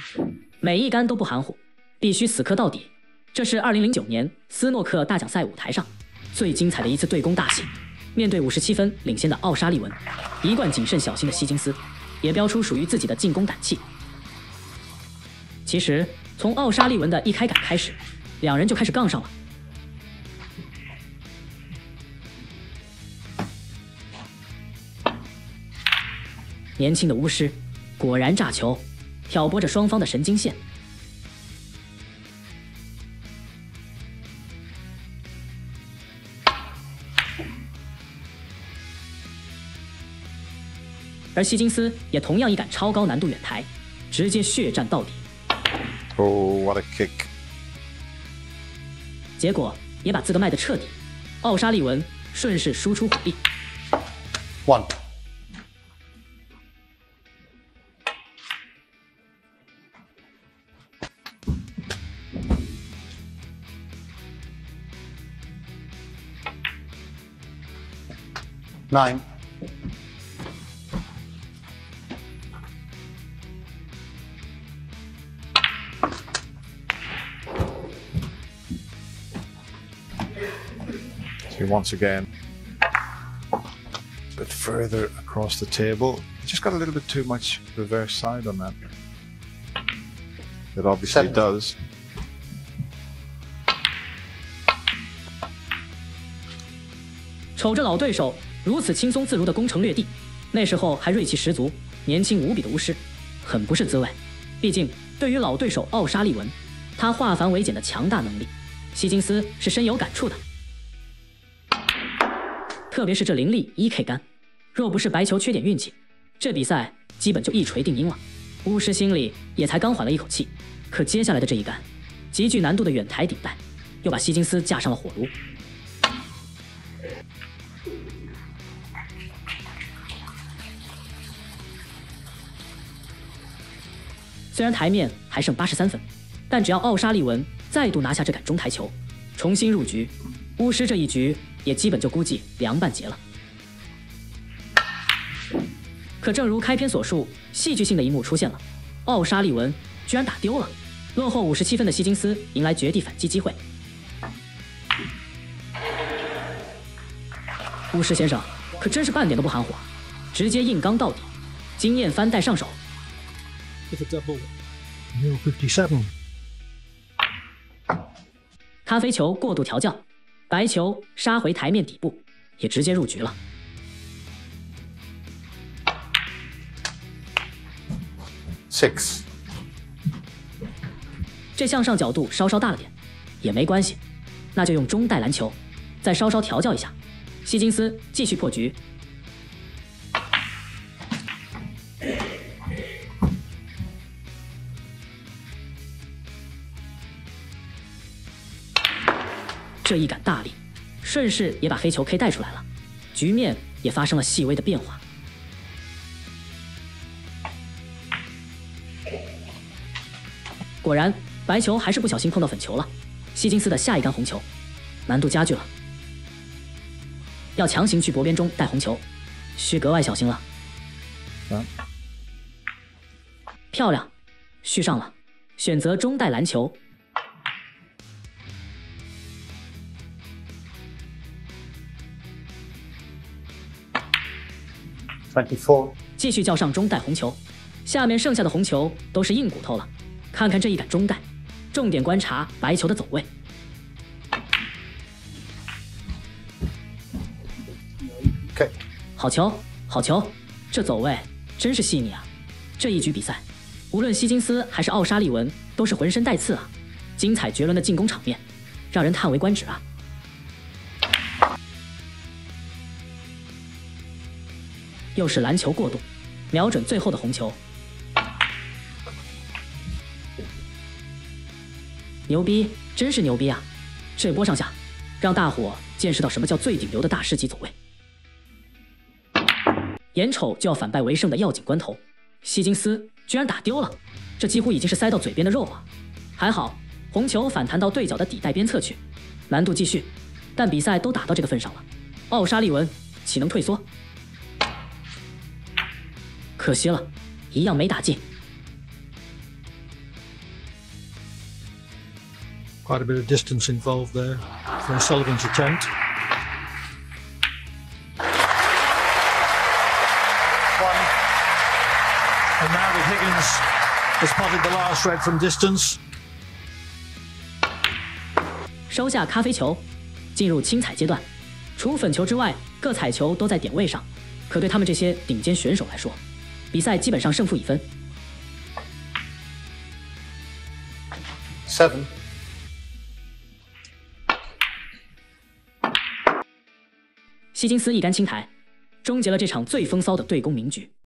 每一杆都不含糊，必须死磕到底。这是2009年斯诺克大奖赛舞台上最精彩的一次对攻大戏。面对57分领先的奥沙利文，一贯谨慎小心的希金斯也飙出属于自己的进攻胆气。其实从奥沙利文的一开杆开始，两人就开始杠上了。年轻的巫师果然炸球，挑拨着双方的神经线。而希金斯也同样一杆超高难度远台，直接血战到底。 Oh, what a kick！ 结果也把自个卖得彻底。奥沙利文顺势输出火力。 1。9。Once again, a bit further across the table. Just got a little bit too much reverse side on that. It obviously does. 瞅着老对手如此轻松自如的攻城略地，那时候还锐气十足、年轻无比的巫师，很不是滋味。毕竟对于老对手奥沙利文，他化繁为简的强大能力，希金斯是深有感触的。特别是这凌厉1K 杆，若不是白球缺点运气，这比赛基本就一锤定音了。巫师心里也才刚缓了一口气，可接下来的这一杆，极具难度的远台顶带，又把希金斯架上了火炉。虽然台面还剩83分，但只要奥沙利文再度拿下这杆中台球，重新入局，巫师这一局也基本就估计凉半截了。可正如开篇所述，戏剧性的一幕出现了，奥沙利文居然打丢了，落后57分的希金斯迎来绝地反击机会。巫师先生可真是半点都不含糊啊，直接硬刚到底，经验翻带上手。 It's a double. No 57. 咖啡球过度调教，白球杀回台面底部，也直接入局了。 6。 这向上角度稍稍大了点，也没关系，那就用中带篮球，再稍稍调教一下。希金斯继续破局。这一杆大力，顺势也把黑球 K 带出来了，局面也发生了细微的变化。果然，白球还是不小心碰到粉球了。希金斯的下一杆红球，难度加剧了，要强行去薄边中带红球，需格外小心了。漂亮，续上了，选择中带篮球。 24。 继续叫上中带红球，下面剩下的红球都是硬骨头了。看看这一杆中带，重点观察白球的走位。好球，好球，这走位真是细腻啊！这一局比赛，无论希金斯还是奥沙利文都是浑身带刺啊！精彩绝伦的进攻场面，让人叹为观止啊！又是篮球过渡，瞄准最后的红球。牛逼，真是牛逼啊！这波上下，让大伙见识到什么叫最顶流的大师级走位。眼瞅就要反败为胜的要紧关头，希金斯居然打丢了，这几乎已经是塞到嘴边的肉啊！还好，红球反弹到对角的底带边侧去，难度继续。但比赛都打到这个份上了，奥沙利文岂能退缩？可惜了，一样没打进。 Quite a bit of distance involved there for Sullivan's attempt. One. And now that Higgins has spotted the last red from distance. 收下咖啡球，进入清彩阶段。除粉球之外，各彩球都在点位上。可对他们这些顶尖选手来说，比赛基本上胜负已分。 7. 希金斯一杆清台，终结了这场最风骚的对攻名局。